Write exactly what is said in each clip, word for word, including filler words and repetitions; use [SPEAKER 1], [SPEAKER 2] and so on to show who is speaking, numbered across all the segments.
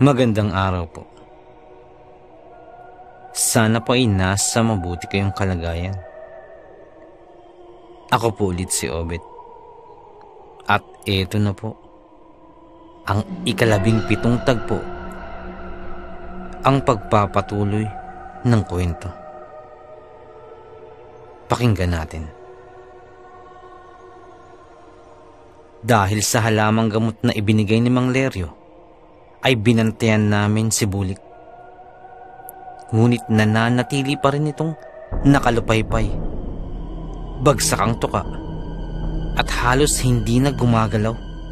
[SPEAKER 1] Magandang araw po. Sana po ay nasa mabuti kayong kalagayan. Ako po ulit si Obet. At eto na po, ang ikalabing pitong tagpo, ang pagpapatuloy ng kwento. Pakinggan natin. Dahil sa halamang gamot na ibinigay ni Mang Leryo, ay binantayan namin si Bulik. Ngunit nananatili pa rin itong nakalupaypay, bagsak ang tuka, at halos hindi na gumagalaw.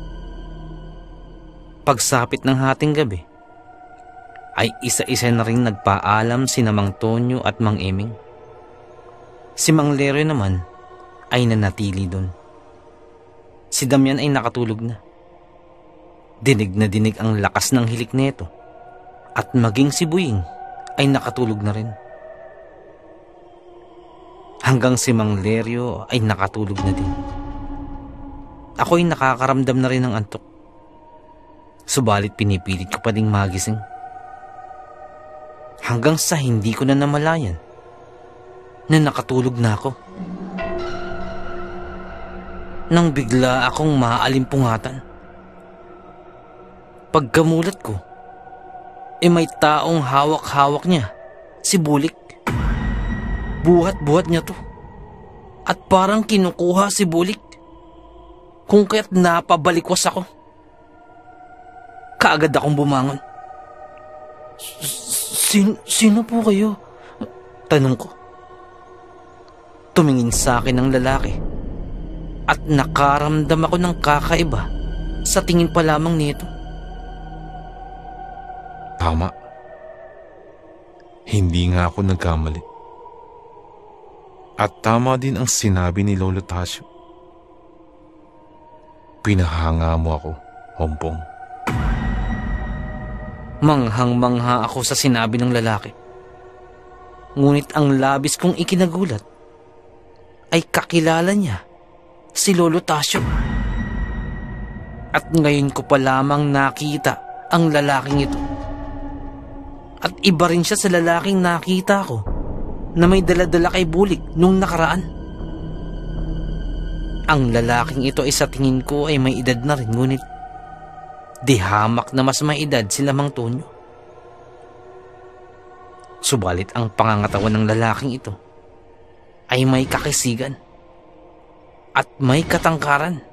[SPEAKER 1] Pagsapit ng hating gabi, ay isa-isa na rin nagpaalam sina Mang Tonyo at Mang Eming. Si Mang Leryo naman ay nanatili doon. Si Damian ay nakatulog na. Dinig na dinig ang lakas ng hilik nito, at maging si Buying ay nakatulog na rin. Hanggang si Mang Leryo ay nakatulog na din. Ako ay nakakaramdam na rin ng antok. Subalit pinipilit ko pa ding magising. Hanggang sa hindi ko na namalayan na nakatulog na ako. Nang bigla akong maalimpungatan. Pagkamulat ko, e may taong hawak-hawak niya, si Bulik. Buhat-buhat niya to. At parang kinukuha si Bulik. Kung kaya't napabalikwas ako. Kaagad akong bumangon. Sin sino po kayo? Tanong ko. Tumingin sa akin ang lalaki. At nakaramdam ako ng kakaiba sa tingin pa lamang nito.
[SPEAKER 2] Tama. Hindi nga ako nagkamali. At tama din ang sinabi ni Lolo Tasyo. Pinahanga mo ako, Hompong.
[SPEAKER 1] Manghang-mangha ako sa sinabi ng lalaki. Ngunit ang labis kong ikinagulat ay kakilala niya si Lolo Tasyo. At ngayon ko pa lamang nakita ang lalaking ito. At iba rin siya sa lalaking nakita ko na may daladala kay Bulik nung nakaraan. Ang lalaking ito ay sa tingin ko ay may edad na rin, ngunit di hamak na mas may edad sila Mang Tonyo. Subalit ang pangangatawan ng lalaking ito ay may kakisigan at may katangkaran.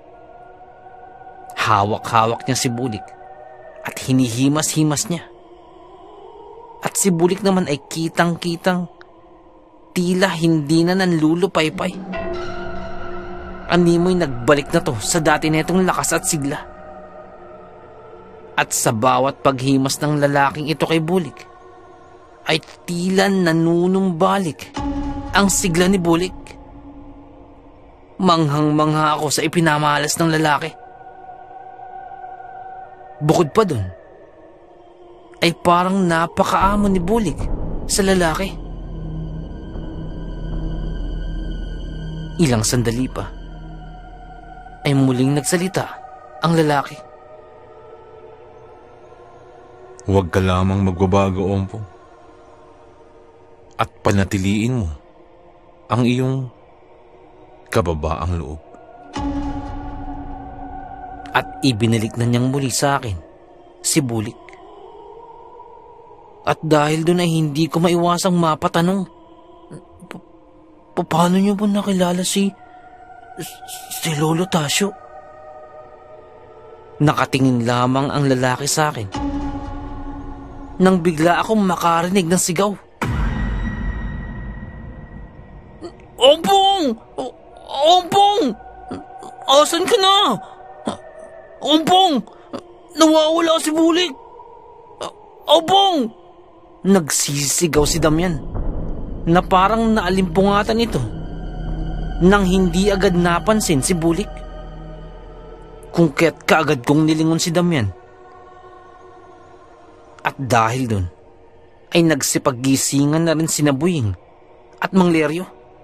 [SPEAKER 1] Hawak-hawak niya si Bulik at hinihimas-himas niya. At si Bulik naman ay kitang-kitang tila hindi na nanlulupaypay. Animoy nagbalik na to sa dati netong lakas at sigla. At sa bawat paghimas ng lalaking ito kay Bulik, ay tila nanunumbalik ang sigla ni Bulik. Manghang-mangha ako sa ipinamalas ng lalaki. Bukod pa dun, ay parang napakaamo ni Bulik sa lalaki. Ilang sandali pa, ay muling nagsalita ang lalaki.
[SPEAKER 2] Huwag ka lamang magbabago, Ompong. At panatiliin mo ang iyong kababaang loob.
[SPEAKER 1] At ibinalik na niyang muli sa akin si Bulik. At dahil doon ay hindi ko maiwasang mapatanong, paano niyo po nakilala si si Lolo Tasyo? Nakatingin lamang ang lalaki sa akin nang bigla akong makarinig ng sigaw. Ompong! Ompong! Asan ka na? Ompong! Nawawala si Bulik! Ompong! Nagsisigaw si Damian na parang naalimpungatan ito nang hindi agad napansin si Bulik. Kung kaya't kaagad kong nilingon si Damian. At dahil dun ay nagsipaggisingan na rin sina Buying at Mang Leryo.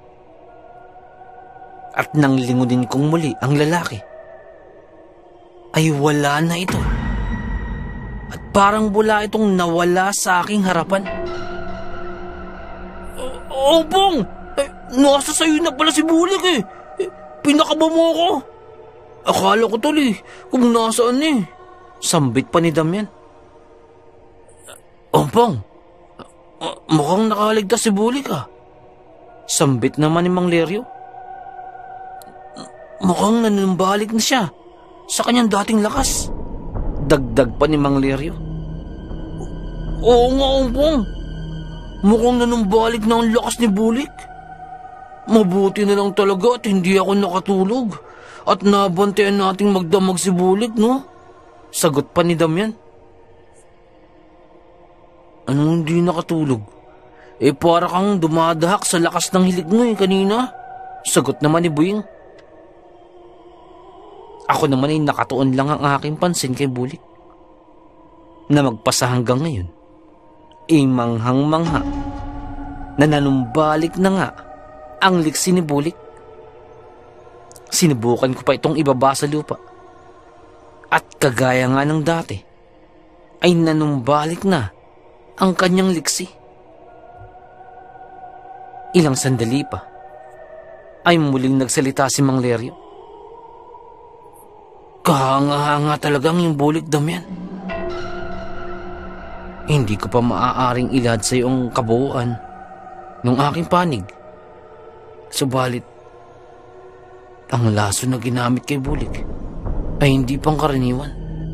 [SPEAKER 1] At nang lingunin kong muli ang lalaki, ay wala na ito. at parang bula itong nawala sa aking harapan. Ompong! Eh, nasa sayo na pala si Bulik eh. eh pinakaba mo ako. Akala ko tuloy kung nasaan eh. Sambit pa ni Damian. Ompong, uh, mukhang nakaligtas si Bulik ah. Sambit naman ni Mang Leryo. Mukhang nanumbalik na siya sa kanyang dating lakas. Dagdag pa ni Mang Leryo. Oo nga, Ompong. Mukhang nanumbalik na ang lakas ni Bulik. Mabuti na lang talaga at hindi ako nakatulog at nabantayan nating magdamag si Bulik, no? Sagot pa ni Damian. Anong hindi nakatulog? Eh para kang dumadahak sa lakas ng hilig mo eh kanina. Sagot naman ni Buying. Ako naman ay nakatuon lang ang aking pansin kay Bulik na magpasa hanggang ngayon ay manghang-mangha na nanumbalik na nga ang liksi ni Bulik. Sinubukan ko pa itong ibaba sa lupa at kagaya nga ng dati ay nanumbalik na ang kanyang liksi. Ilang sandali pa ay muling nagsalita si Mang Leryo. Kahanga-hanga talagang yung Bulik, Damian. Hindi ko pa maaaring ilad sa iyong kabuuan ng aking panig. Subalit, ang laso na ginamit kay Bulik ay hindi pangkaraniwan.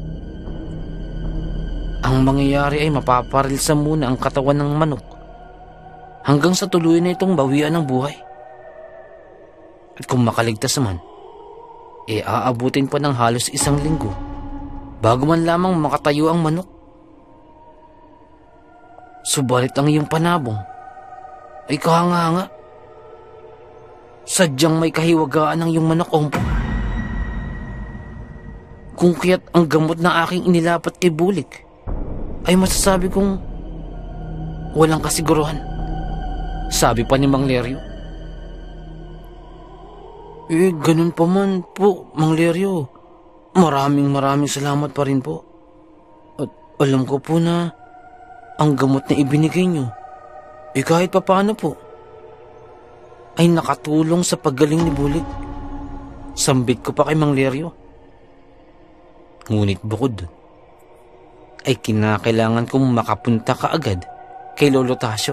[SPEAKER 1] Ang mangyayari ay mapaparilsa muna ang katawan ng manok hanggang sa tuluyan na itong bawian ng buhay. At kung makaligtas naman, e aabutin pa ng halos isang linggo bago man lamang makatayo ang manok. Subalit ang iyong panabong ay kahanga-hanga. Sadyang may kahiwagaan ang iyong manok, Ompong. Kung kaya't ang gamot na aking inilapat kay Bulik ay masasabi kong walang kasiguruhan. Sabi pa ni Mang Leryo. Eh, ganun pa man po, Mang Leryo. Maraming maraming salamat pa rin po. At alam ko po na ang gamot na ibinigay nyo, eh kahit pa paano po, ay nakatulong sa paggaling ni Bulik. Sambit ko pa kay Mang Leryo. Ngunit bukod dun, ay kinakailangan kong makapunta kaagad kay Lolo Tasyo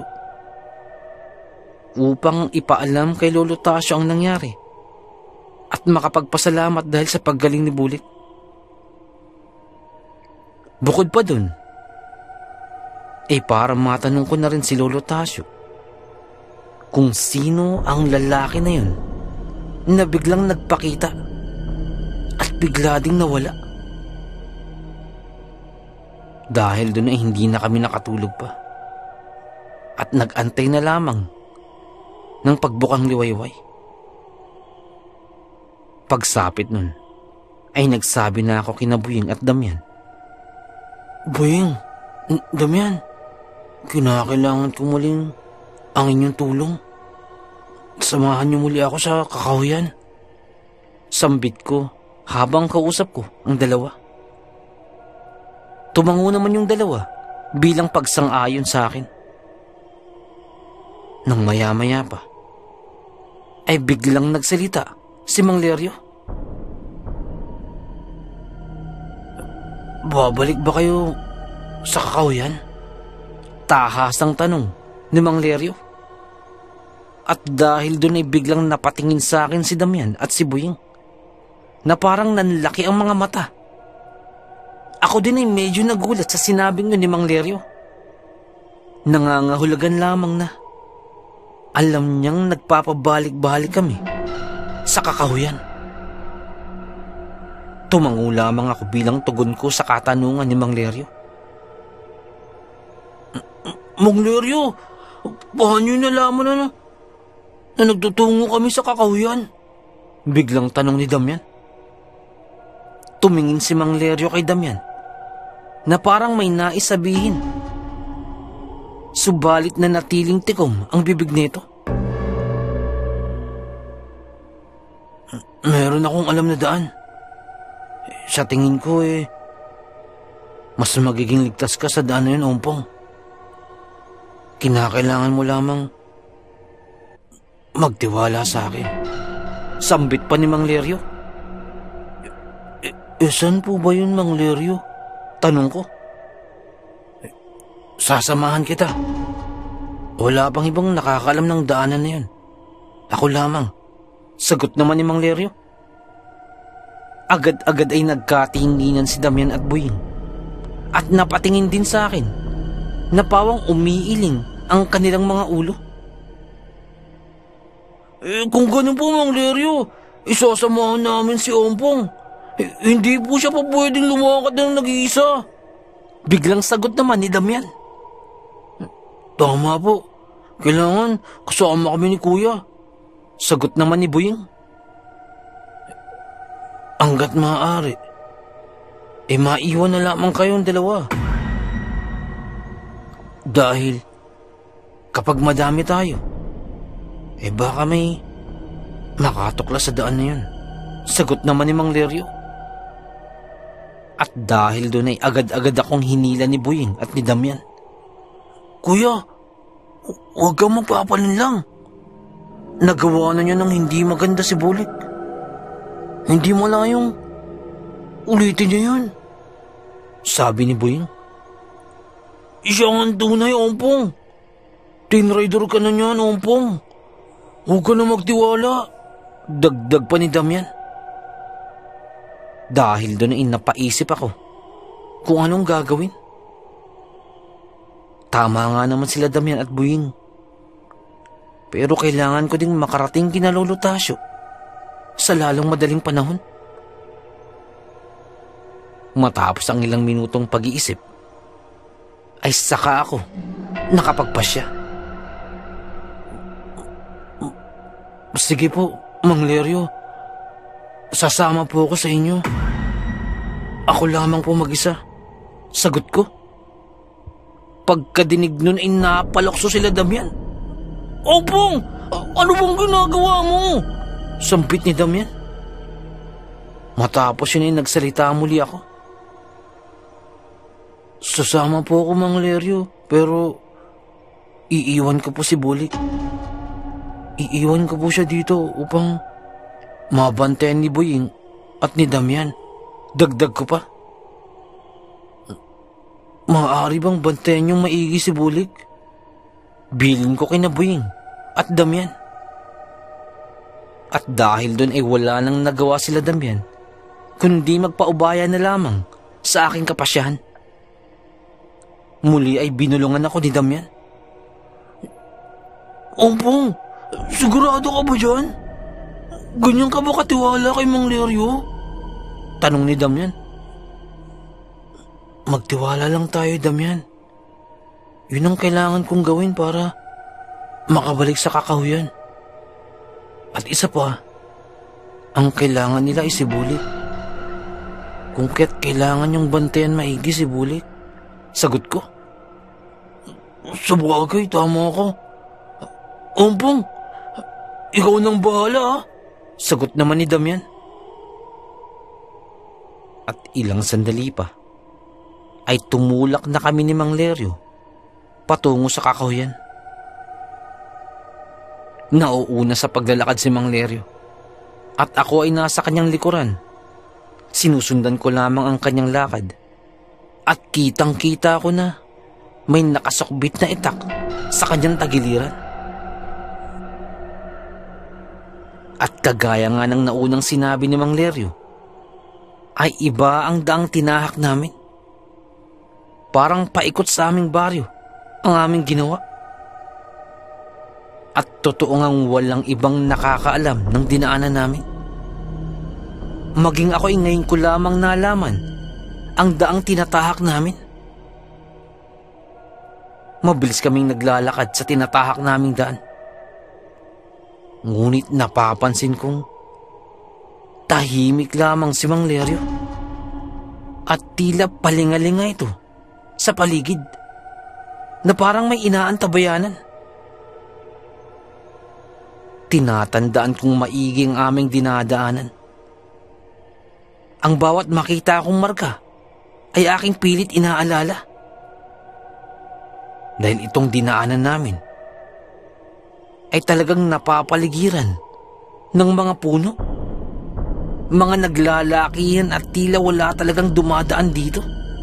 [SPEAKER 1] upang ipaalam kay Lolo Tasyo ang nangyari at makapagpasalamat dahil sa paggaling ni Bulik. Bukod pa dun, ay para matanong ko na rin si Lolo Tasyo kung sino ang lalaki na yun na biglang nagpakita at bigla ding nawala. Dahil dun ay hindi na kami nakatulog pa at nag-antay na lamang ng pagbukang liwayway. Pagsapit nun, ay nagsabi na ako kina Buying at Damian. Buying, Damian, kinakailangan ko muling ang inyong tulong. Samahan niyo muli ako sa kakahuyan. Sambit ko habang kausap ko ang dalawa. Tumango naman yung dalawa bilang pagsang-ayon sa akin. Nang maya-maya pa, ay biglang nagsalita si Mang Leryo. Babalik ba kayo sa kakahuyan? Tahasang tanong ni Mang Leryo. At dahil doon ay biglang napatingin sa akin si Damian at si Buying na parang nanlaki ang mga mata. Ako din ay medyo nagulat sa sinabing yun ni Mang Leryo. Nangangahulugan lamang na alam niyang nagpapabalik-balik kami sa kakahuyan. Tumango lamang ako bilang tugon ko sa katanungan ni Mang Leryo. Mang Leryo, paano niyo nalaman na, na na nagtutungo kami sa kakahuyan? Biglang tanong ni Damian. Tumingin si Mang Leryo kay Damian na parang may nais sabihin. Subalit na natiling tikom ang bibig nito. Meron akong alam na daan. Sa tingin ko eh, mas magiging ligtas ka sa daan na yun, Ompong. Kinakailangan mo lamang magtiwala sa akin. Sambit pa ni Mang Leryo. E, e saan po ba yun, Mang Leryo? Tanong ko. E, sasamahan kita. Wala pang ibang nakakaalam ng daanan na yun. Ako lamang. Sagot naman ni Mang Leryo. Agad-agad ay nagkatinginan si Damian at Boying. At napatingin din sa akin na pawang umiiling ang kanilang mga ulo. Eh, kung ganun po, Mang Leryo, isasamahan namin si Ompong. Eh, hindi po siya pa pwedeng lumakad ng nag-iisa. Biglang sagot naman ni Damian. Tama po. Kailangan kasama kami ni Kuya. Sagot naman ni Boying. Hanggat maaari, eh maiwan na lamang kayong dalawa. Dahil kapag madami tayo, eh baka may makatuklas sa daan na yun. Sagot naman ni Mang Leryo. At dahil doon ay agad-agad akong hinila ni Boying at ni Damian. Kuya, huwag kang magpapalinlang. Nagawa na niya ng hindi maganda si Bulik. Hindi mo layong ulitin niya yun. Sabi ni Boying. Siya ang tunay, Ompong. Tinrider ka na niyan, Ompong. Huwag ka na magtiwala. Dagdag pa ni Damian. Dahil doon ay napaisip ako kung anong gagawin. Tama nga naman sila Damian at Boying. Pero kailangan ko ding makarating kina Lolo Tasyo sa lalong madaling panahon. Matapos ang ilang minutong pag-iisip, ay saka ako nakapagpasya. Sige po, Mang Leryo. Sasama po ako sa inyo. Ako lamang po mag-isa. Sagot ko. Pagkadinig nun ay napalokso sila Damian. Ompong! Ano bang ginagawa mo? Sampit ni Damian. Matapos yun ay nagsalita muli ako. Sasama po ako, Mang Leryo, pero iiwan ko po si Bulik. Iiwan ko po siya dito upang mabantayan ni Boying at ni Damian. Dagdag ko pa. Maaari bang bantayan yung maigi si Bulik? Bilin ko kina Boying at Damian. At dahil doon ay wala nang nagawa sila Damian, kundi magpaubaya na lamang sa aking kapasyahan. Muli ay binulungan ako ni Damian. Ompong, sigurado ka ba dyan? Ganyan ka ba katiwala kay Mang Leryo? Tanong ni Damian. Magtiwala lang tayo, Damian. Yun ang kailangan kong gawin para makabalik sa kakahuyan. At isa pa, ang kailangan nila ay si Bulik. Kung kaya't kailangan yung bantayan maigi si Bulik. Sagot ko. Sa bagay, tama ka. Ompong, ikaw nang bahala, ha? Sagot naman ni Damian. At ilang sandali pa, ay tumulak na kami ni Mang Leryo patungo sa kakahuyan. Nauuna sa paglalakad si Mang Leryo at ako ay nasa kanyang likuran. Sinusundan ko lamang ang kanyang lakad at kitang-kita ko na may nakasukbit na itak sa kanyang tagiliran. At kagaya nga ng naunang sinabi ni Mang Leryo, ay iba ang daang tinahak namin. Parang paikot sa aming baryo ang aming ginawa. At totoo ngang walang ibang nakakaalam ng dinaanan namin. Maging ako ay ngayon ko lamang nalaman ang daang tinatahak namin. Mabilis kaming naglalakad sa tinatahak naming daan. Ngunit napapansin kong tahimik lamang si Mang Leryo. At tila palingalinga ito sa paligid na parang may inaantabayanan. Tinatandaan kong maigi ang aming dinadaanan. Ang bawat makita akong marka ay aking pilit inaalala. Dahil itong dinaanan namin ay talagang napapaligiran ng mga puno. Mga naglalakihan at tila wala talagang dumadaan dito.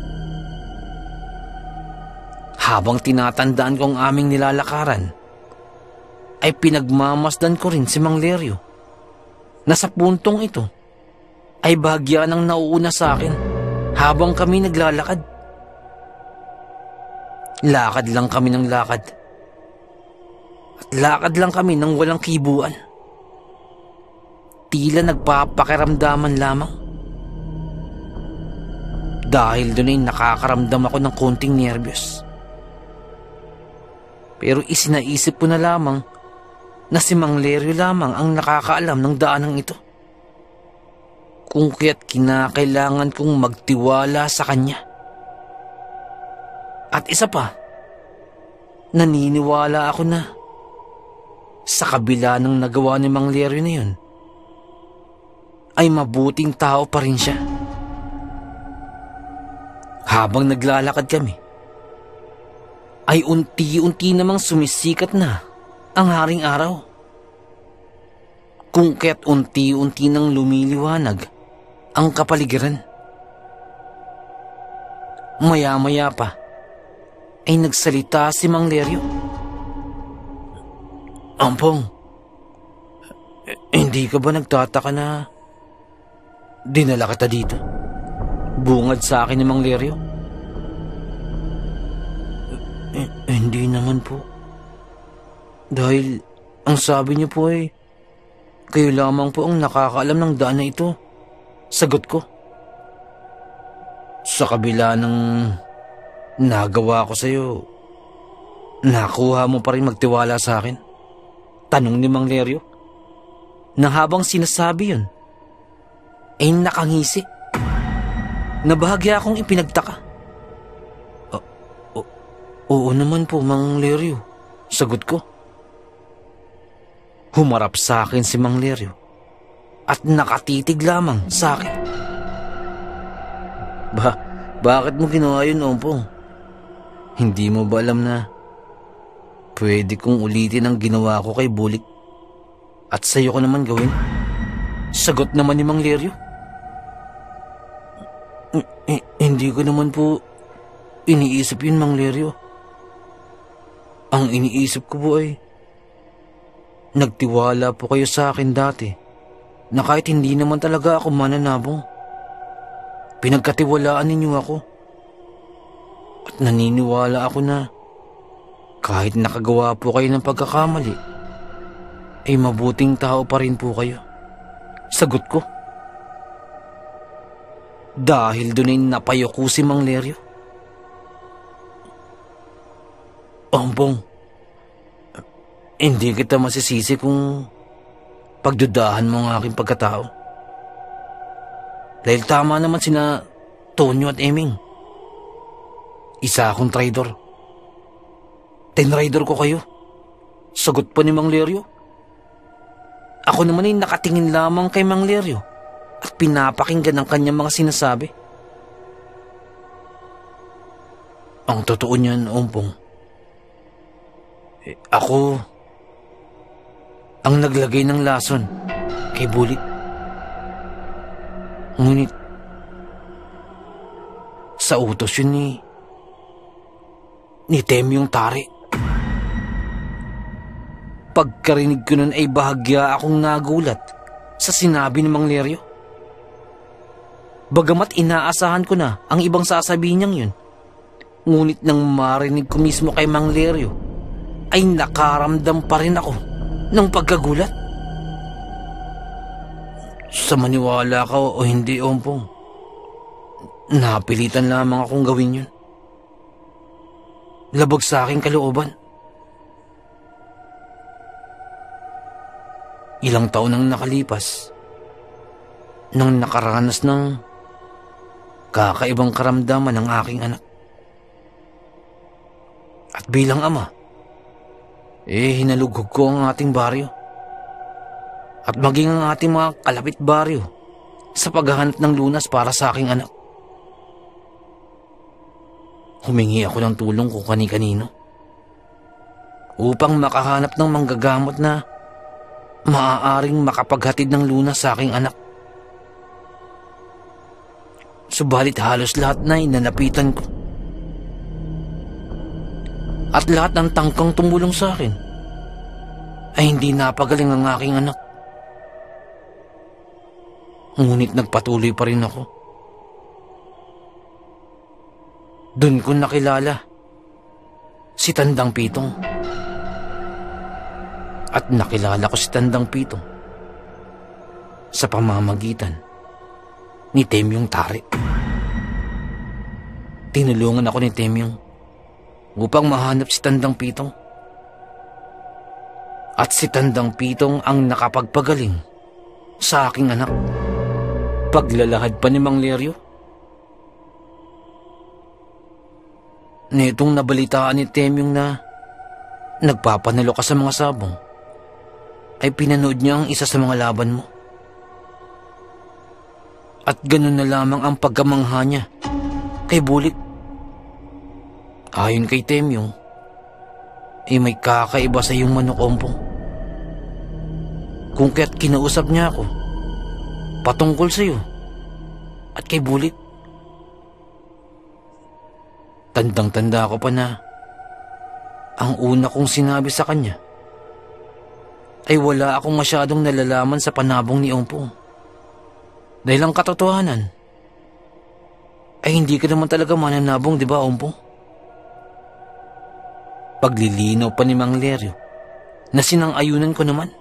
[SPEAKER 1] Habang tinatandaan ko ang aming nilalakaran, ay pinagmamasdan ko rin si Mang Lerio na sa puntong ito ay bahagya ng nauuna sa akin habang kami naglalakad. Lakad lang kami ng lakad. At lakad lang kami ng walang kibuan. Tila nagpapakiramdaman lamang. Dahil doon ay nakakaramdam ako ng konting nervyos. Pero isinaisip ko na lamang na si Mang Lerio lamang ang nakakaalam ng daanang ito. Kung kaya't kinakailangan kong magtiwala sa kanya. At isa pa, naniniwala ako na sa kabila ng nagawa ni Mang Lerio na yun, ay mabuting tao pa rin siya. Habang naglalakad kami, ay unti-unti namang sumisikat na ang haring araw. Kung kaya't unti-unti nang lumiliwanag ang kapaligiran. Maya-maya pa, ay nagsalita si Mang Lerio. Ampong, hindi ka ba nagtataka na dinala kita dito? Bungad sa akin ni Mang Lerio. Eh, hindi naman po. Dahil ang sabi niyo po ay kayo lamang po ang nakakaalam ng daan na ito. Sagot ko. Sa kabila ng nagawa ko sa'yo, nakuha mo pa rin magtiwala sa akin? Tanong ni Mang Lerio. Na habang sinasabi yun, ay nakangisi. Nabahagya akong ipinagtaka. O- o- Oo naman po, Mang Lerio. Sagot ko. Humarap sa akin si Mang Lerio at nakatitig lamang sa akin. Ba, bakit mo ginawa yun, Ompong? Hindi mo ba alam na pwede kong ulitin ang ginawa ko kay Bulik at sa'yo ko naman gawin? Sagot naman ni Mang Lerio. Eh, hindi ko naman po iniisip yun, Mang Lerio. Ang iniisip ko po ay nagtiwala po kayo sa akin dati na kahit hindi naman talaga ako mananabong, pinagkatiwalaan ninyo ako. At naniniwala ako na kahit nakagawa po kayo ng pagkakamali, ay mabuting tao pa rin po kayo. Sagot ko. Dahil doon ay napayoko si Mang Lerio. Ompong, hindi kita masisisi kung pagdudahan mo ang aking pagkatao. Dahil tama naman sina Tonyo at Eming. Isa akong traidor. Tinraidor ko kayo. Sagot pa ni Mang Lerio. Ako naman ay nakatingin lamang kay Mang Lerio at pinapakinggan ang kanyang mga sinasabi. Ang totoo niyan, Ompong, eh, ako ang naglagay ng lason kay Bulik. Ngunit sa utos yun ni ni Temyong Tari. Pagkarinig ko nun ay bahagya akong nagulat sa sinabi ni Mang Lerio. Bagamat inaasahan ko na ang ibang sasabihin niyang yun, ngunit nang marinig ko mismo kay Mang Lerio, ay nakaramdam pa rin ako ng pagkagulat. Sa maniwala ka o hindi, Ompong, napilitan lamang akong gawin yun. Labag sa aking kalooban. Ilang taon nang nakalipas, nang nakaranas ng kakaibang karamdaman ng aking anak. At bilang ama, eh hinalugog ko ang ating baryo at maging ang ating mga kalapit baryo sa paghahanap ng lunas para sa aking anak. Humingi ako ng tulong kung kani-kanino upang makahanap ng manggagamot na maaaring makapaghatid ng lunas sa aking anak. Subalit halos lahat na inalapitan ko. At lahat ng tangkang tumulong sa akin ay hindi napagaling ang aking anak. Ngunit nagpatuloy pa rin ako. Doon ko nakilala si Tandang Pitong. At nakilala ko si Tandang Pitong sa pamamagitan ni Temyong Tari. Tinulungan ako ni Temyong upang mahanap si Tandang Pitong. At si Tandang Pitong ang nakapagpagaling sa aking anak. Paglalahad pa ni Mang Leryo. Nitong nabalitaan ni Temyong na nagpapanalo ka sa mga sabong, ay pinanood niya ang isa sa mga laban mo. At ganun na lamang ang pagkamangha niya kay Bulik. Ayon kay Temyong, ay may kakaiba sa iyong manok, Ompong. Kung kaya't kinausap niya ako patungkol sa iyo at kay Bulik. Tandang-tanda ko pa na ang una kong sinabi sa kanya ay wala akong masyadong nalalaman sa panabong ni Ompong. Dahil ang katotohanan ay hindi ka naman talaga mananabong, di ba, Ompong? Paglilinaw pa ni Mang Leryo na sinang-ayunan ko naman.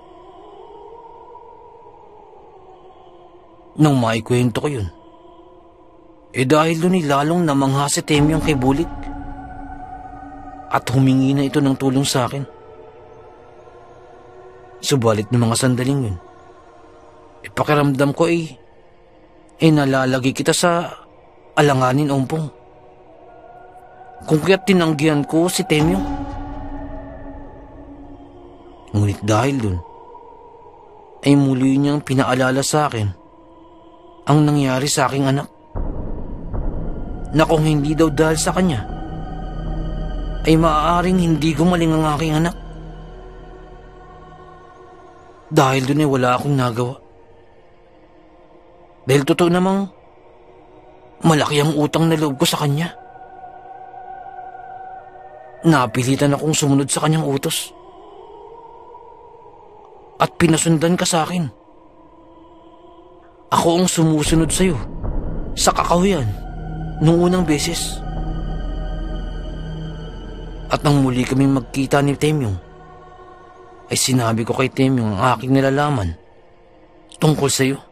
[SPEAKER 1] Nang maikwento ko yun, eh dahil doon ay lalong namangha si Temyong kay Bulik at humingi na ito ng tulong sa akin. Subalit ng mga sandaling yun, ipakiramdam ko ay eh nalalagay kita sa alanganin, Ompong. Kung kaya't tinanggihan ko si Temyong. Ngunit dahil dun, ay muli niyang pinaalala sa akin ang nangyari sa aking anak. Na kung hindi daw dahil sa kanya, ay maaaring hindi gumaling ang aking anak. Dahil dun ay wala akong nagawa. Dahil totoo namang malaki ang utang na loob ko sa kanya. Napilitan akong sumunod sa kanyang utos. At pinasundan ka sa akin. Ako ang sumusunod sa iyo sa kakahuyan noong unang beses. At nang muli kaming magkita ni Temyong, ay sinabi ko kay Temyong ang aking nilalaman tungkol sa iyo.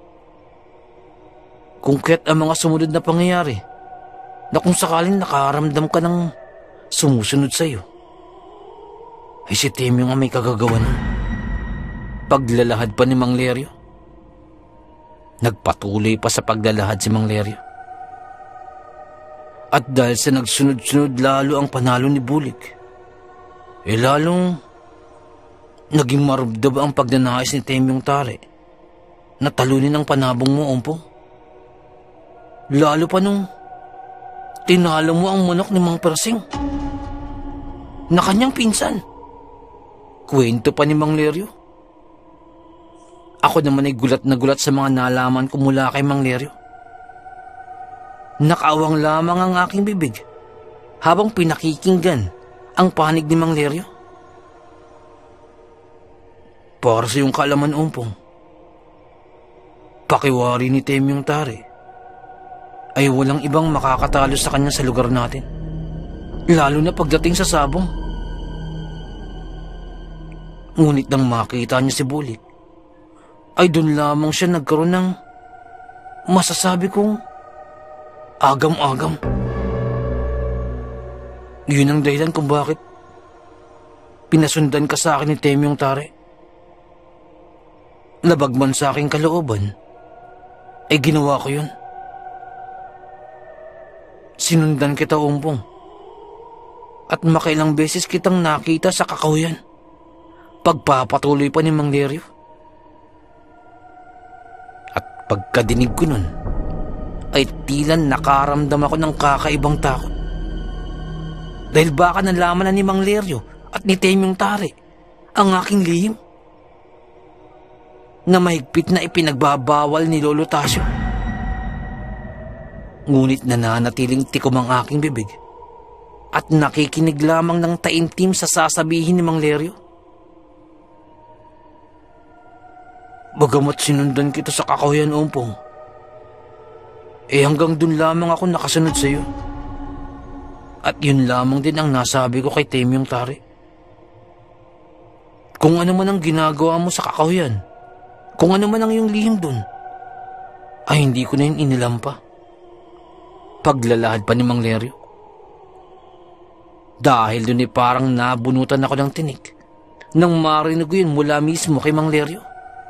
[SPEAKER 1] Kung kaya't ang mga sumunod na pangyayari na kung sakaling nakaramdam ka ng sumusunod sa iyo, ay si Temyong ang may kagagawa nun. Paglalahad pa ni Mang Leryo. Nagpatuloy pa sa paglalahad si Mang Leryo. At dahil sa nagsunod-sunod lalo ang panalo ni Bulik, eh lalong naging marubdob ang pagnanais ni Temyong Tari na talunin ang panabong mo, Ompong. Lalo pa nung tinalo mo ang manok ni Mang Persing na kanyang pinsan. Kwento pa ni Mang Leryo. Ako naman ay gulat na gulat sa mga nalaman ko mula kay Mang Leryo. Nakaawang lamang ang aking bibig habang pinakikinggan ang panig ni Mang Leryo. Para sa iyong kaalaman, Ompong, pakiwari ni Temyong Tari ay walang ibang makakatalo sa kanya sa lugar natin, lalo na pagdating sa sabong. Ngunit nang makita niya si Bulik, ay doon lamang siya nagkaroon ng masasabi kong agam-agam. Yun ang dahilan kung bakit pinasundan ka sa akin ni Temyong Tari. Labagman sa aking kalooban, ay ginawa ko yun. Sinundan kita, Ompong, at makailang beses kitang nakita sa kakahuyan. Pagpapatuloy pa ni Mang Leryo. At pagkadinig ko nun, ay tila nakaramdam ako ng kakaibang takot. Dahil baka nalaman na ni Mang Leryo at ni Temyong Tare ang aking lihim na mahigpit na ipinagbabawal ni Lolo Tasyo. Ngunit nananatiling tikom ang aking bibig at nakikinig lamang ng taimtim sa sasabihin ni Mang Leryo. Bagamat sinundan kita sa kakahuyan, Ompong, eh hanggang dun lamang ako nakasunod sa iyo. At yun lamang din ang nasabi ko kay Temyong Tare. Kung ano man ang ginagawa mo sa kakahuyan, kung ano man ang iyong lihim dun, ay hindi ko na yun inilampa. Paglalahad pa ni Mang Leryo. Dahil dun ay parang nabunutan ako ng tinik nang marinig ko yun mula mismo kay Mang Leryo.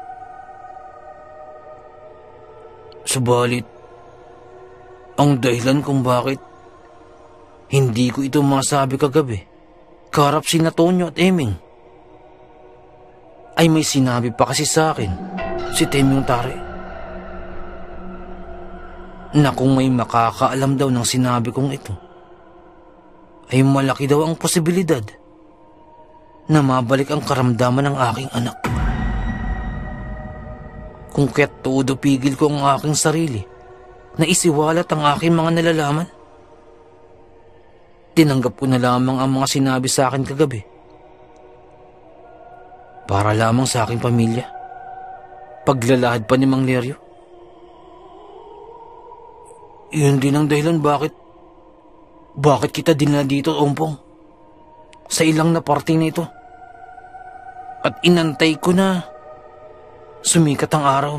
[SPEAKER 1] Subalit, ang dahilan kung bakit hindi ko ito masabi kagabi, kaharap si Tonyo at Eming, ay may sinabi pa kasi sa akin si Temyong Tare na kung may makakaalam daw ng sinabi kong ito, ay malaki daw ang posibilidad na mabalik ang karamdaman ng aking anak. Kung kaya't todo pigil ko ang aking sarili na isiwalat ang aking mga nalalaman, tinanggap ko na lamang ang mga sinabi sa akin kagabi para lamang sa aking pamilya. Paglalahad pa ni Mang Leryo. Yun din ang dahilan bakit bakit kita dinala dito, Ompong, sa ilang na parte na ito, at inantay ko na sumikat ang araw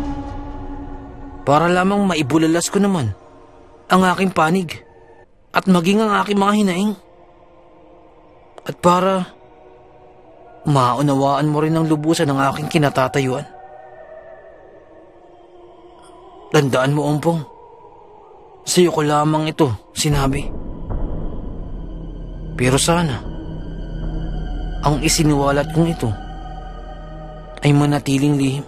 [SPEAKER 1] para lamang maibulalas ko naman ang aking panig at maging ang aking mga hinaing, at para maunawaan mo rin ang lubusan ng aking kinatatayuan. Tandaan mo, Ompong, sa iyo ko lamang ito sinabi. Pero sana ang isiniwalat kong ito ay manatiling lihim.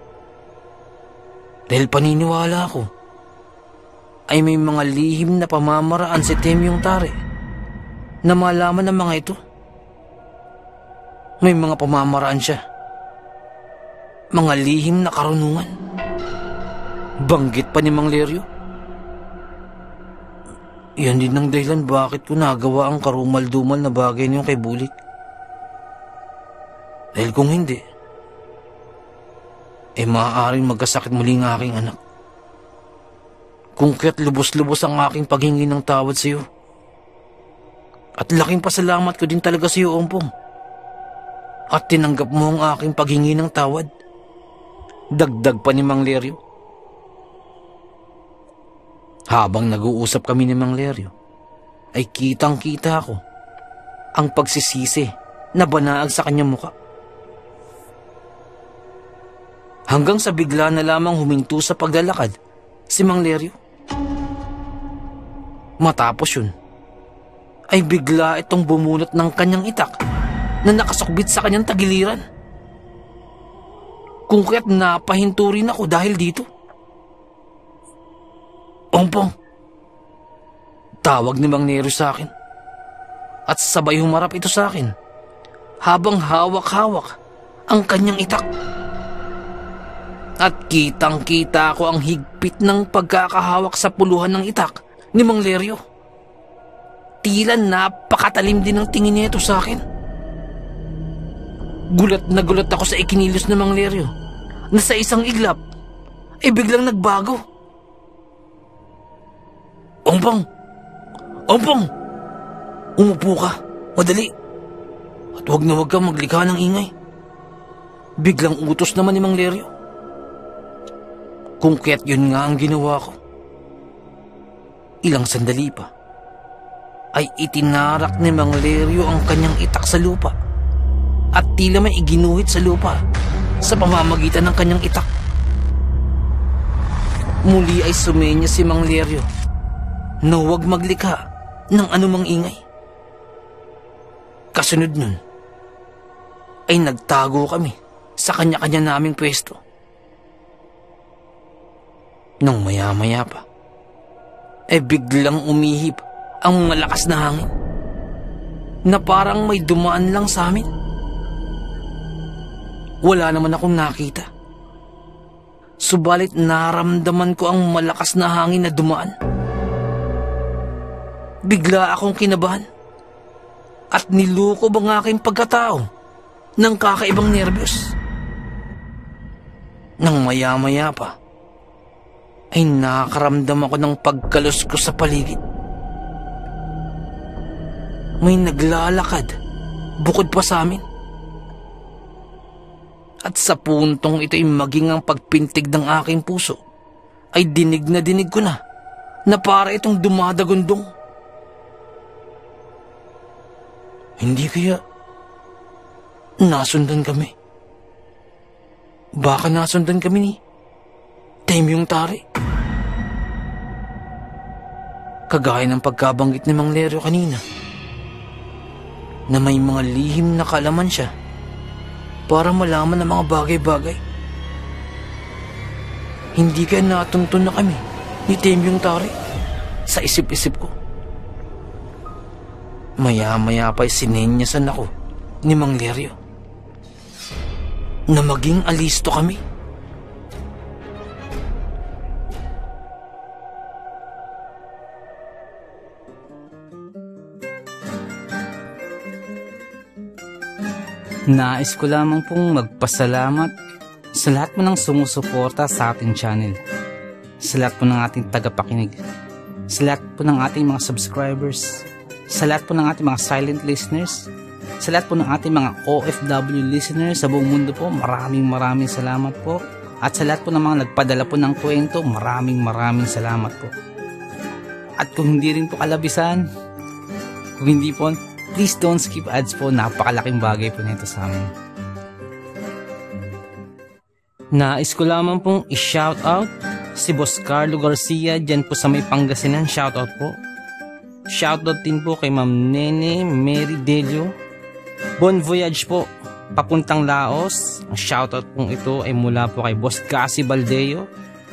[SPEAKER 1] Dahil paniniwala ako ay may mga lihim na pamamaraan si Temyong Tare na malaman ng mga ito. May mga pamamaraan siya, mga lihim na karunungan. Banggit pa ni Mang Leryo. Yan din ang dahilan bakit ko nagawa ang karumal-dumal na bagay niyo kay Bulik. Dahil kung hindi, eh maaaring magkasakit muli ang aking anak. Kung kaya't lubos-lubos ang aking paghingi ng tawad sa iyo. At laking pasalamat ko din talaga sa iyo, Ompong. At tinanggap mo ang aking paghingi ng tawad. Dagdag pa ni Mang Leryo. Habang nag-uusap kami ni Mang Leryo, ay kitang-kita ko ang pagsisisi na banaag sa kanyang muka. Hanggang sa bigla na lamang huminto sa paglalakad si Mang Leryo. Matapos yun, ay bigla itong bumunot ng kanyang itak na nakasukbit sa kanyang tagiliran. Kung kaya't napahinto rin ako dahil dito. Ompong, tawag ni Mang Leryo sa akin, at sabay humarap ito sa akin habang hawak-hawak ang kanyang itak. At kitang-kita ko ang higpit ng pagkakahawak sa puluhan ng itak ni Mang Leryo. Tila napakatalim din ang tingin niya ito sa akin. Gulat na gulat ako sa ikinilos ni Mang Leryo na sa isang iglap ay biglang nagbago. Ompong! Ompong! Umupo ka, madali. At huwag na huwag kang maglikha ng ingay. Biglang utos naman ni Mang Leryo. Kung kaya't yun nga ang ginawa ko. Ilang sandali pa, ay itinarak ni Mang Leryo ang kanyang itak sa lupa at tila may iginuhit sa lupa sa pamamagitan ng kanyang itak. Muli ay sumenya si Mang Leryo na huwag maglikha ng anumang ingay. Kasunod nun, ay nagtago kami sa kanya-kanya naming pwesto. Nang maya-maya pa, ay biglang umihip ang malakas na hangin na parang may dumaan lang sa amin. Wala naman akong nakita. Subalit naramdaman ko ang malakas na hangin na dumaan. Bigla akong kinabahan at nilukob ang aking pagkatao ng kakaibang nerbiyos. Nang maya-maya pa, ay nakakaramdam ako ng pagkalos ko sa paligid. May naglalakad bukod pa sa amin. At sa puntong ito'y maging ang pagpintig ng aking puso, ay dinig na dinig ko na na para itong dumadagundong. Hindi kaya nasundan kami? Baka nasundan kami ni Temyong Tari. Kagaya ng pagkabanggit ni Mang Leryo kanina, na may mga lihim na kalaman siya para malaman ang mga bagay-bagay. Hindi kaya natuntun na kami ni Temyong Tari sa isip-isip ko. Maya-maya pa'y sinenyasan ako ni Mang Leryo na maging alisto kami.
[SPEAKER 3] Nais ko lamang pong magpasalamat sa lahat mo ng sumusuporta sa ating channel, sa lahat po ng ating tagapakinig, sa lahat po ng ating mga subscribers, sa lahat po ng ating mga silent listeners, sa lahat po ng ating mga O F W listeners sa buong mundo po. Maraming maraming salamat po. At sa lahat po ng mga nagpadala po ng kwento, maraming maraming salamat po. At kung hindi rin po kalabisan, kung hindi po, please don't skip ads po. Napakalaking bagay po nito sa amin. Nais ko lamang pong i-shoutout si Boss Carlo Garcia dyan po sa may Pangasinan. Shoutout po. Shoutout din po kay Ma'am Nene Mary Delio. Bon voyage po papuntang Laos. Ang shoutout pong ito ay mula po kay Boss Cassie Baldeo.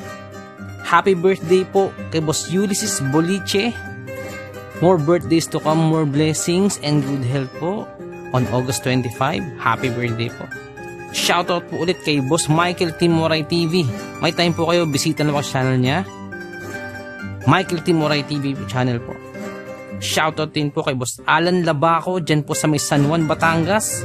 [SPEAKER 3] Happy birthday po kay Boss Ulysses Boliche. More birthdays to come, more blessings and good health po on August twenty-fifth. Happy birthday po. Shoutout po ulit kay Boss Michael Timoray T V. May time po kayo, bisita na po sa channel niya. Michael Timoray T V channel po. Shoutout din po kay Boss Alan Labaco dyan po sa may San Juan, Batangas.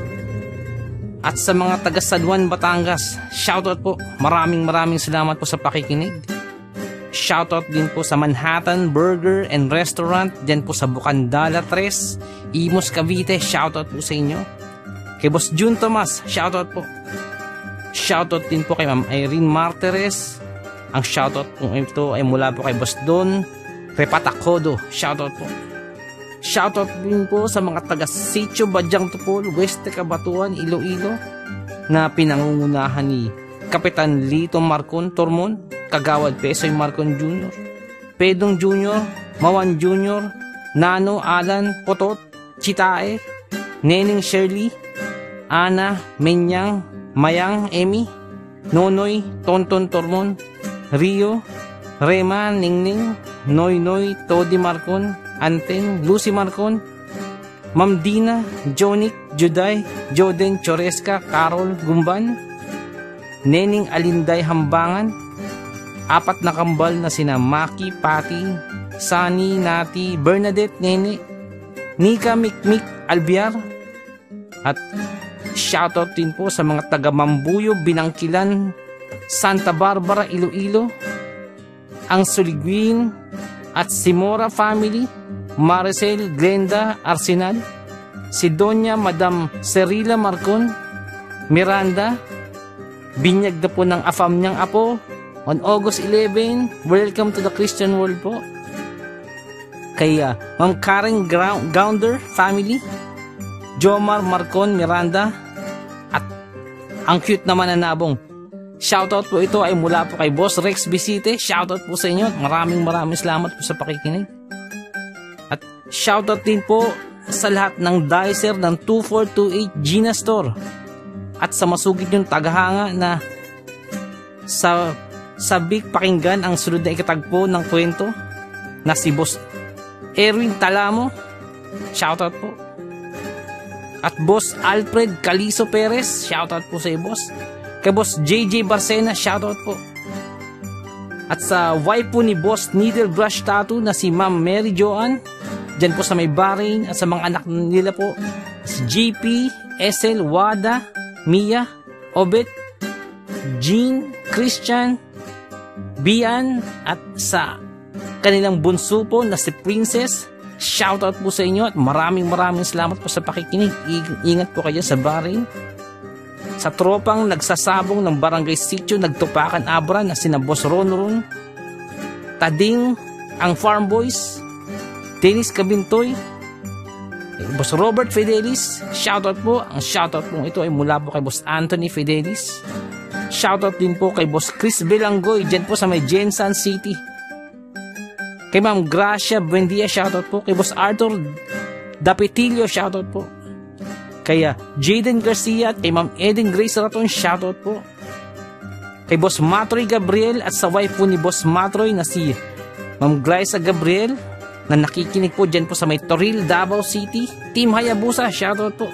[SPEAKER 3] At sa mga taga San Juan, Batangas, shoutout po. Maraming maraming salamat po sa pakikinig. Shoutout din po sa Manhattan Burger and Restaurant dyan po sa Bukandala tres, Imus, Cavite. Shoutout po sa inyo. Kay Boss June Tomas, shoutout po. Shoutout din po kay Ma'am Irene Martires. Ang shoutout po ito ay mula po kay Boss Don Repatacodo. Shoutout po. Shoutout din po sa mga taga Sitio Badyang Tupol, West Cabatuan, Iloilo na pinangungunahan ni Kapitan Lito Marcon Tormon, Kagawad Pesoy Marcon Junior, Pedong Junior, Mawan Junior, Nano Alan Potot, Chitae, Neneng Shirley, Ana Menyang, Mayang Emi, Nonoy Tonton Tormon, Rio, Rema Ningning, Noy Noy Todi Marcon, Anteng, Lucy Marcon, Ma'am Dina, Jonic, Juday, Joden Choresca, Carol Gumban, Nening Alinday Hambangan, apat na kambal na sina Maki, Pati, Sunny, Nati, Bernadette, Nene, Nika, Mikmik, Albiar, at shoutout din po sa mga taga Mambuyo, Binangkilan, Santa Barbara, Iloilo, ang Suligwin at Simora family, Maricel, Glenda, Arsenal, si Doña Madam Cerila Marcon, Miranda, binyag na po ng afam niyang apo on August eleventh. Welcome to the Christian world po. Kay uh, Ma'am Karen Gounder family, Jomar Marcon Miranda, at ang cute naman na nabong. Shoutout po ito ay mula po kay Boss Rex Bisite. Shoutout po sa inyo. Maraming maraming salamat po sa pakikinig. At shoutout din po sa lahat ng dicer ng two four two eight Gina Store. At sa masugid yung tagahanga na sa sabik pakinggan ang sunod na ikatagpo ng kwento na si Boss Erwin Talamo. Shoutout po. At Boss Alfred Calizo Perez, shoutout po sa iyo, boss. Kay Boss J J Barcena, shoutout po. At sa wife po ni Boss Needle Brush Tattoo na si Ma'am Mary Joanne, dyan po sa may Bahrain. At sa mga anak nila po, si J P, S L, Wada, Mia, Obet, Jean, Christian, Bian, at sa kanilang bunso po na si Princess, shoutout po sa inyo at maraming maraming salamat po sa pakikinig. Ingat po kayo sa Bahrain. Sa tropang nagsasabong ng Barangay Sitio Nagtupakan Abra na sina Boss Ronron, Tading, ang Farm Boys, Dennis Cabintoy, Boss Robert Fidelis, shoutout po. Ang shoutout po ito ay mula po kay Boss Anthony Fidelis. Shoutout din po kay Boss Chris Belangoy, dyan po sa may Jensan City. Kay Ma'am Gracia Buendia, shoutout po. Kay Boss Arthur Dapitilio, shoutout po. Kaya Jaden Garcia at kay Ma'am Eden Grace Raton, shoutout po. Kay Boss Matroy Gabriel at sa wife po ni Boss Matroy na si Ma'am Glyza Gabriel na nakikinig po dyan po sa may Toril, Davao City. Team Hayabusa, shoutout po.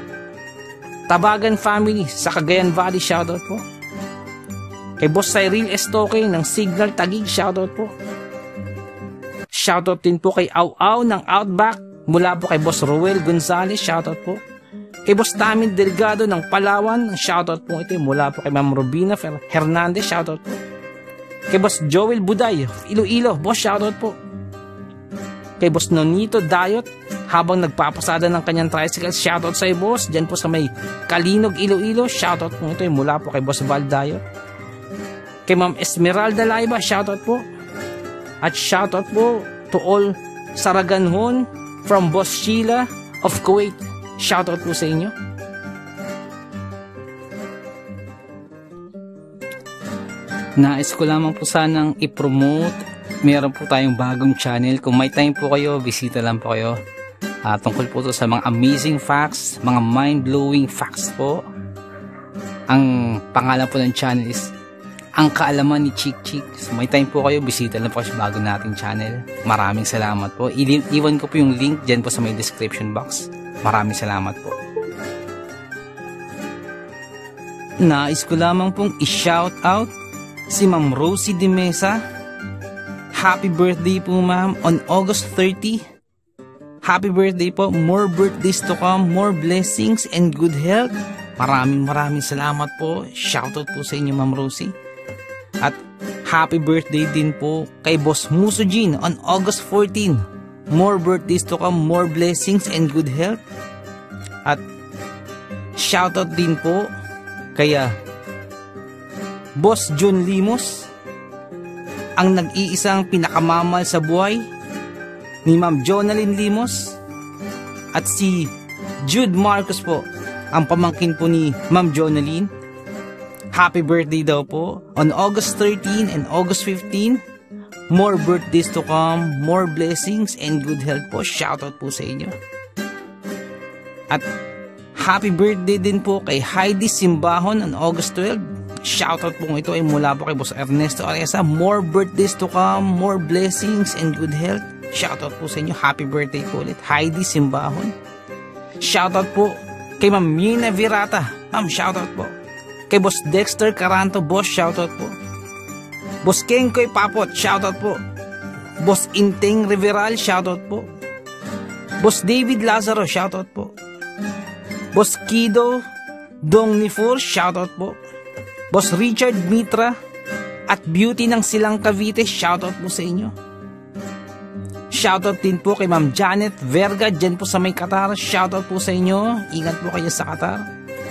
[SPEAKER 3] Tabagan Family sa Cagayan Valley, shoutout po. Kay Boss Cyril Estoque ng Signal Taguig, shoutout po. Shoutout din po kay Au Au ng Outback mula po kay Boss Roel Gonzalez, shoutout po. Kay Boss Tamin Delgado ng Palawan, shoutout po ito mula po kay Ma'am Robina Hernandez, shoutout po. Kay Boss Joel Buday, Iloilo, boss, shoutout po. Kay Boss Nonito Dayot, habang nagpapasada ng kanyang tricycle, shoutout sa iyo, boss, dyan po sa may Kalinog, Iloilo, shoutout po ito mula po kay Boss Val Dayot. Kay Ma'am Esmeralda Laiba, shoutout po. At shoutout po to all Saraganhon from Boss Sheila of Kuwait. Shoutout po sa inyo. Nais ko lamang po sanang i-promote. Meron po tayong bagong channel. Kung may time po kayo, bisita lang po kayo. Uh, tungkol po to sa mga amazing facts, mga mind-blowing facts po. Ang pangalan po ng channel is Ang Kaalaman ni Chick Chick. So, may time po kayo, bisita lang po sa bago nating channel. Maraming salamat po. I- iwan ko po yung link dyan po sa may description box. Maraming salamat po. Nais ko lamang pong i-shout out si Ma'am Rosie De Mesa. Happy birthday po, ma'am, on August thirtieth. Happy birthday po. More birthdays to come, more blessings and good health. Maraming maraming salamat po. Shoutout po sa inyo, Ma'am Rosie. At happy birthday din po kay Boss Muso Jean on August fourteenth. More birthdays to come, more blessings and good health. At shoutout din po kaya Boss John Limos, ang nag-iisang pinakamamahal sa buhay ni Ma'am Jonalyn Limos. At si Jude Marcos po, ang pamangkin po ni Ma'am Jonalyn. Happy birthday daw po on August thirteenth and August fifteenth. More birthdays to come, more blessings and good health po. Shoutout po sa inyo. At happy birthday din po kay Heidi Simbahon on August twelfth. Shoutout po ito ay mula po kay Boss Ernesto Aresa. More birthdays to come, more blessings and good health. Shoutout po sa inyo. Happy birthday po ulit, Heidi Simbahon. Shoutout po kay Ma'am Mina Virata. Ma'am, shoutout po. Kay Boss Dexter Caranto, boss, shoutout po. Boss Kengkoy Papot, shoutout po. Boss Inteng Riveral, shoutout po. Boss David Lazaro, shoutout po. Boss Kido Dong Nifur, shoutout po. Boss Richard Mitra at Beauty ng Silang Cavite, shoutout po sa inyo. Shoutout din po kay Ma'am Janet Verga, dyan po sa may Qatar, shoutout po sa inyo. Ingat po kayo sa Qatar.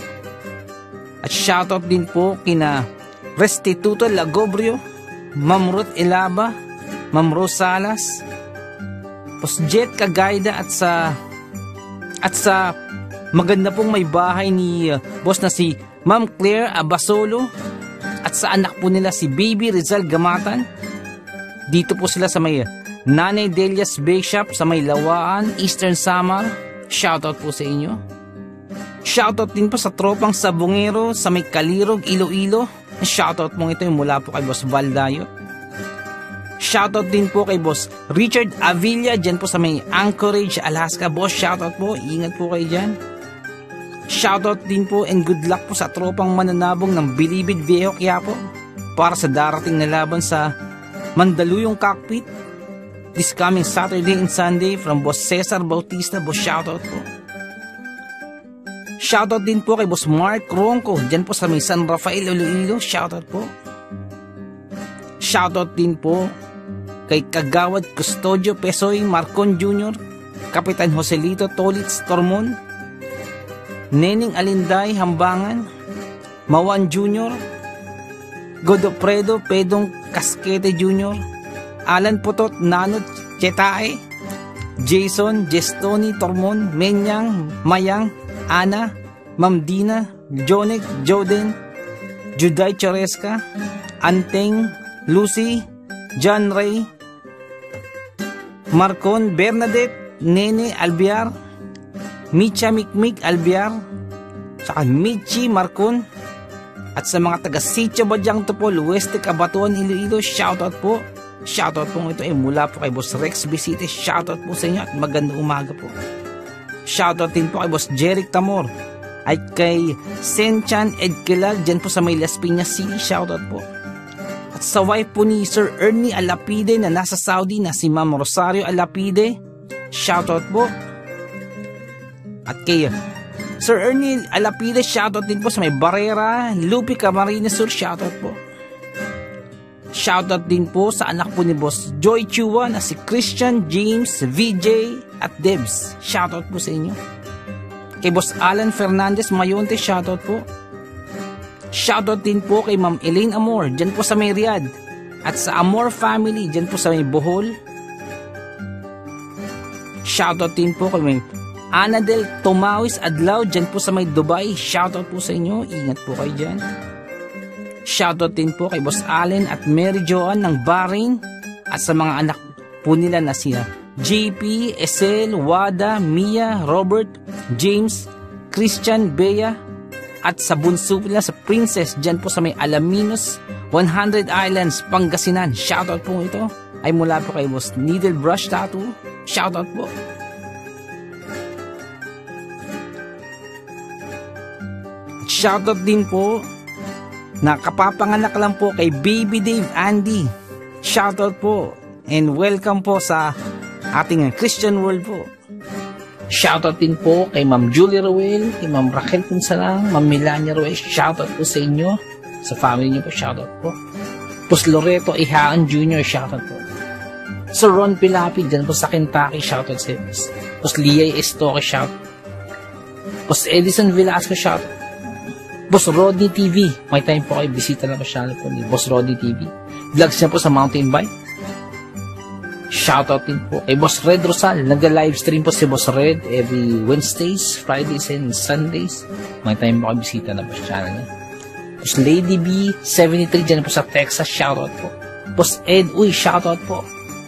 [SPEAKER 3] At shoutout din po kina Restituto Lagobrio, Ma'am Ruth Elaba, Ma'am Rosalas, Boss Jet Kagayda at sa at sa maganda pong may bahay ni uh, boss na si Ma'am Claire Abasolo at sa anak po nila si Baby Rizal Gamatan. Dito po sila sa may Nanay Delia's Bake Shop sa may Lawaan, Eastern Samar. Shoutout po sa inyo. Shoutout din po sa tropang Sabongero sa may Kalirog, Iloilo. Shoutout mo ito yung mula po kay Boss Valdayo. Shoutout din po kay Boss Richard Avilla dyan po sa may Anchorage, Alaska. Boss, shoutout po. Ingat po kayo dyan. Shoutout din po and good luck po sa tropang mananabong ng Bilibid Viejo Quiapo para sa darating na laban sa Mandaluyong Cockpit this coming Saturday and Sunday from Boss Cesar Bautista. Boss, shoutout po. Shoutout din po kay Boss Mark Ronco dyan po sa may San Rafael, Iloilo. Shoutout po. Shoutout din po kay Kagawad Custodio Pesoy Marcon Junior, Kapitan Joselito Tolitz Tormon, Neneng Alinday Hambangan, Mawan Junior, Godofredo Pedong Casquete Junior, Alan Putot Nanot Chetae, Jason Gestoni Tormon, Menyang Mayang, Ana, Ma'am Dina, Jonek Joden, Juday Choresca, Anteng Lucy, John Ray, Marcon Bernadette, Nene Albiar, Micha Mikmik Albiar, saka Michi Marcon, at sa mga taga Sitio Badyang Tupol, Weste Cabatuan, Iloilo, shoutout po. Shoutout po ito ay mula po kay Boss Rex Bisite. Shoutout po sa inyo at magandang umaga po. Shoutout din po kay Boss Jeric Tamor ay kay Senchan Edkelag dyan po sa may Las Piñas City. Shoutout po. At sa wife po ni Sir Ernie Alapide na nasa Saudi na si Ma'am Rosario Alapide. Shoutout po. At kay Sir Ernie Alapide, shoutout din po sa may Barrera, Lupi Camarines Sur. Shoutout po. Shoutout din po sa anak po ni Boss Joy Chua na si Christian, James, V J at Debs. Shoutout po sa inyo. Kay Boss Alan Fernandez Mayonte, shoutout po. Shoutout din po kay Ma'am Elaine Amor dyan po sa may Riyadh. At sa Amor family dyan po sa may Bohol. Shoutout din po kay may Anadel Tomawis Adlaw dyan po sa may Dubai. Shoutout po sa inyo. Ingat po kayo dyan. Shoutout din po kay Boss Allen at Mary Joan ng Bahrain at sa mga anak po nila na sila J P, Esel, Wada, Mia, Robert, James, Christian, Bea at sa bunso nila sa Princess dyan po sa may Alaminos, one hundred Islands, Pangasinan. Shoutout po ito ay mula po kay Boss Needle Brush Tattoo. Shoutout po. Shoutout din po na kapapanganak lang po kay Baby Dave Andy. Shoutout po and welcome po sa ating Christian World po. Shoutout din po kay Ma'am Julie Roel, kay Ma'am Raquel Punsalang, Ma'am Melania Roel. Shoutout po sa inyo, sa family niyo po. Shoutout po. Boss Loreto Ihaan Junior Shoutout po. Sir Ron Pilapi dyan po sa Kentucky. Shoutout sa inyo. Boss Liay Estoque. Shoutout. Boss Edison Velasco. Shoutout. Boss Rodney T V, may time po kayo, bisita na masyado po ni Boss Rodney T V. Vlogs niya po sa mountain bike. Shoutout din po kay Boss Red Rosal. Nag-livestream po si Boss Red every Wednesdays, Fridays, and Sundays. May time po kayo, bisita na po sa channel niya. Boss Lady B seventy-three dyan po sa Texas. Shoutout po. Boss Ed Uy, shoutout po.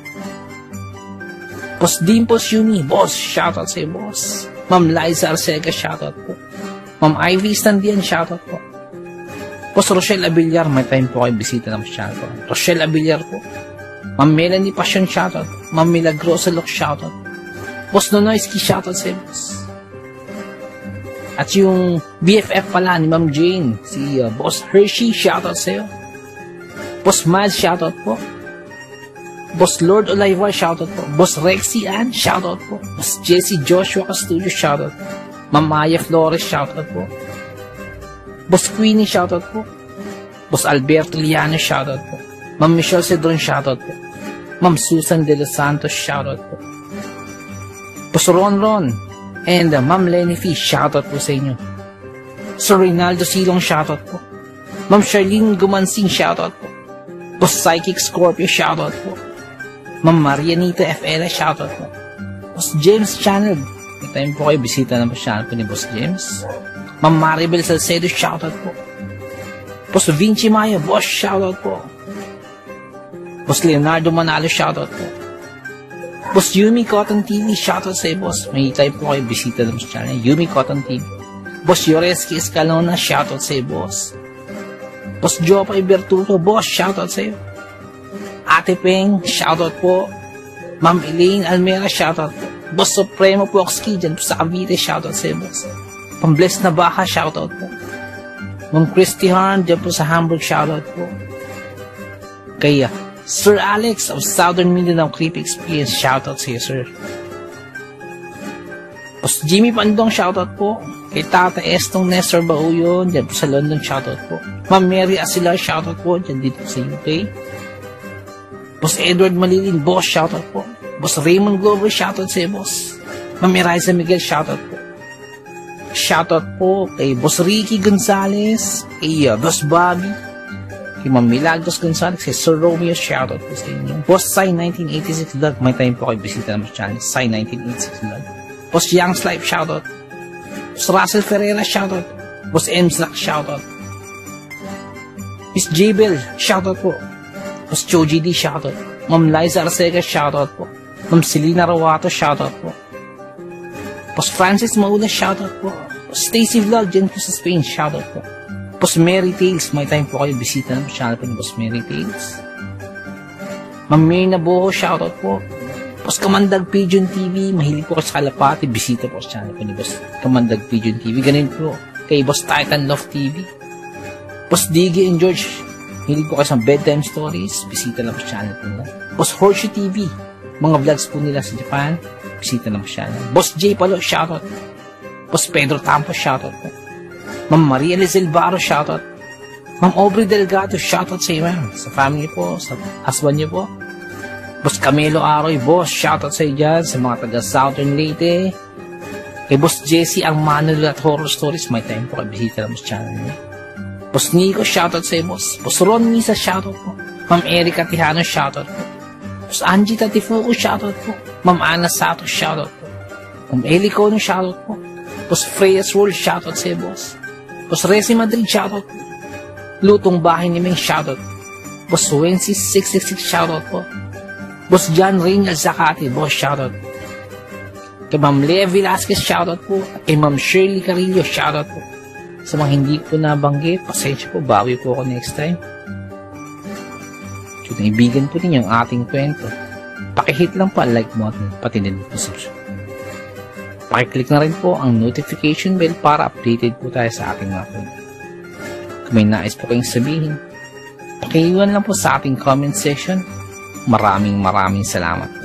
[SPEAKER 3] Boss Dimples Yumi, Boss, shoutout sa iyo, Boss. Ma'am Liza Arcega, shoutout po. Ma'am Ivy Standian, shoutout po. Boss Rochelle Abillar, may time po kayo, bisita na masyado po. Rochelle Abillar po. Ma'am Melanie Passion, shoutout. Ma'am Milagrosa Lok, shoutout. Boss Nonoyski, shoutout sa Boss. At yung B F F pala ni Ma'am Jane, si uh, Boss Hershey, shoutout sa iyo. Boss Mad, shoutout po. Boss Lord Olivar, shoutout po. Boss Rexy Ann, shoutout po. Boss Jesse Joshua Castillo, shoutout po. Ma'am Maya Flores, shoutout po. Boss Queenie, shoutout po. Boss Alberto Liano, shoutout po. Ma'am Michelle Cedron, shoutout po. Ma'am Susan De Los Santos, shoutout po. Boss Ron Ron and uh, Ma'am Lenny Fish, shoutout po sa inyo. Sir Reynaldo Silong, shoutout po. Ma'am Charlene Gumansing, shoutout po. Boss Psychic Scorpio, shoutout po. Ma'am Marianita F L, shoutout po. Boss James Channel, may time po kayo, bisita na po channel po ni Boss James. Ma'am Maribel Salcedo, shoutout po. Boss Vinci Mayo, Boss, shoutout po. Boss Leonardo Manalo, shoutout po. Boss Yumi Cotton T V, shoutout sa iyo, Boss. May time po kayo, bisita na po sa channel, Yumi Cotton T V. Boss Yoreski Escalona, shoutout sa iyo, Boss. Boss Jopay Bertuto, Boss, shoutout sa iyo. Ate Peng, shoutout po. Ma'am Elaine Almera, shoutout po. Boss Supremo Poxki, dyan po sa Cavite, shoutout sa iyo, Boss.
[SPEAKER 1] Pambless na baka, shoutout po. Ma'am Christy Han, dyan po sa Hamburg, shoutout po. Kaya, Sir Alex of Southern Mindanao Creepy Experience, shoutout sa iyo, sir. Boss Jimmy Pandong, shoutout po. Kay Tata Estong Nestor Bauyon, dyan po sa London, shoutout po. Ma'am Mary Asilar, shoutout po, dyan dito sa U K. Boss Edward Malilin, boss, shoutout po. Boss Raymond Glover, shoutout sa iyo, boss. Ma'am Eliza Miguel, shoutout po. Shoutout po kay Boss Ricky Gonzalez, kay uh, Boss Bobby, kay Ma'am Milagros Gonzalez, kay Sir Romeo, shoutout po sa inyo. Boss Sai nineteen eighty-six Vlog, may time po kayo bisita naman sa channel, Sai nineteen eighty-six Vlog. Boss Young's Life, shoutout. Boss Russell Ferreira, shoutout. Boss Emslack, shoutout. Miss Jabel, shoutout po. Boss Choji D, shoutout. Ma'am Liza Arcega, shoutout po. Ma'am Selena Rawato, shoutout po. Boss Francis Mauna, shoutout po. Boss Stacy Vlog, dyan po sa Spain, shoutout po. Boss Mary Tales, may time po kayo bisita ng channel po ni Boss Mary Tales. Ma'am Myrna Boho, shoutout po. Boss Kamandag Pigeon T V, mahilig po kayo sa kalapati, bisita po sa channel po ni Boss Kamandag Pigeon T V. Ganun po kay Boss Titan Love T V. Boss Diggy and George, mahilig po kayo sa bedtime stories, bisita lang po sa channel po nila. Boss Horseshoe T V, mga vlogs po nila sa Japan, bisita lang po sa channel. Boss J Palo, shoutout. Boss Pedro Tampo, shoutout po. Ma'am Maria Lizelle Barro, shoutout. Ma'am Aubrey Delgado, shoutout sa iyo, ma'am. Sa family po, sa husband niyo po. Boss Camilo Aroy, boss, shoutout sa iyo dyan, sa mga taga Southern Leyte. Kay Boss Jesse ang Manuel at Horror Stories, may time po kayo bisita lang po sa channel niyo. Boss Nico, shoutout sa iyo, boss. Boss Ron Misa, shoutout po. Ma'am Erica Tijano, shoutout po. Boss Angie Tatifuku, shoutout po. Ma'am Ana Sato, shoutout po. Ma'am Eli Cono, shoutout po. Boss Freya's World, shoutout sa iyo, boss. Boss Resi Madrid, shoutout po. Lutong Bahay ni Ming, shoutout po. Boss Wences six six six, shoutout po. Boss John Reynal Zacati, boss, shoutout po. Kay Ma'am Lea Velasquez, shoutout po. At kay Ma'am Shirley Carillo, shoutout po. Sa mga hindi po nabanggit, pasensya po, bawi po ako next time. Kung naibigan po ninyo ang ating kwento, pakihit lang po ang like button, pati din po subscribe. Pakiclick na rin po ang notification bell para updated po tayo sa ating mga kwento. Kung may nais po kayong sabihin, pakiiwan lang po sa ating comment section. Maraming maraming salamat.